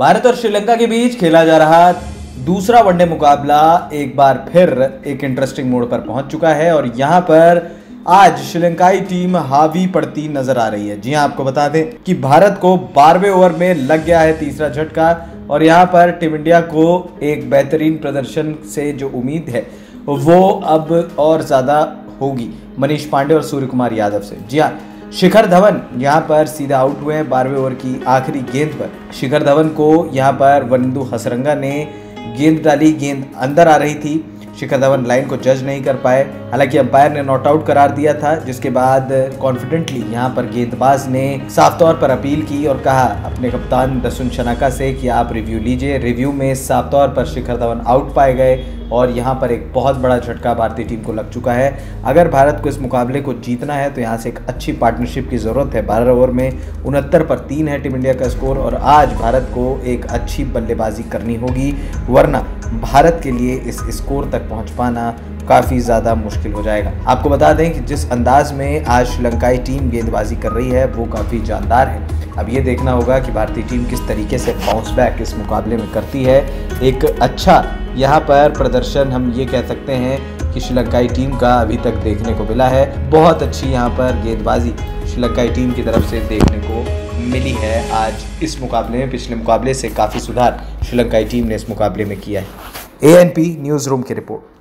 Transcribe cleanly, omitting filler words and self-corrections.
भारत और श्रीलंका के बीच खेला जा रहा दूसरा वनडे मुकाबला एक बार फिर एक इंटरेस्टिंग मोड़ पर पहुंच चुका है और यहां पर आज श्रीलंकाई टीम हावी पड़ती नजर आ रही है। जी हां, आपको बता दें कि भारत को 12वें ओवर में लग गया है तीसरा झटका और यहां पर टीम इंडिया को एक बेहतरीन प्रदर्शन से जो उम्मीद है वो अब और ज्यादा होगी मनीष पांडे और सूर्य कुमार यादव से। जी हाँ, शिखर धवन यहां पर सीधा आउट हुए हैं 12वें ओवर की आखिरी गेंद पर। शिखर धवन को यहां पर वनिंदु हसरंगा ने गेंद डाली, गेंद अंदर आ रही थी। शिखर धवन लाइन को जज नहीं कर पाए, हालांकि अंपायर ने नॉट आउट करार दिया था, जिसके बाद कॉन्फिडेंटली यहां पर गेंदबाज ने साफ तौर पर अपील की और कहा अपने कप्तान दसुन शनाका से कि आप रिव्यू लीजिए। रिव्यू में साफ तौर पर शिखर धवन आउट पाए गए और यहां पर एक बहुत बड़ा झटका भारतीय टीम को लग चुका है। अगर भारत को इस मुकाबले को जीतना है तो यहां से एक अच्छी पार्टनरशिप की ज़रूरत है। 12 ओवर में 69 पर 3 है टीम इंडिया का स्कोर और आज भारत को एक अच्छी बल्लेबाजी करनी होगी, वरना भारत के लिए इस स्कोर तक पहुंच पाना काफ़ी ज़्यादा मुश्किल हो जाएगा। आपको बता दें कि जिस अंदाज में आज श्रीलंकाई टीम गेंदबाजी कर रही है वो काफ़ी जानदार है। अब ये देखना होगा कि भारतीय टीम किस तरीके से बाउंस बैक इस मुकाबले में करती है। एक अच्छा यहाँ पर प्रदर्शन हम ये कह सकते हैं कि श्रीलंकाई टीम का अभी तक देखने को मिला है। बहुत अच्छी यहाँ पर गेंदबाजी श्रीलंकाई टीम की तरफ से देखने को मिली है आज इस मुकाबले में। पिछले मुकाबले से काफ़ी सुधार श्रीलंकाई टीम ने इस मुकाबले में किया है। ANP न्यूज़ रूम की रिपोर्ट।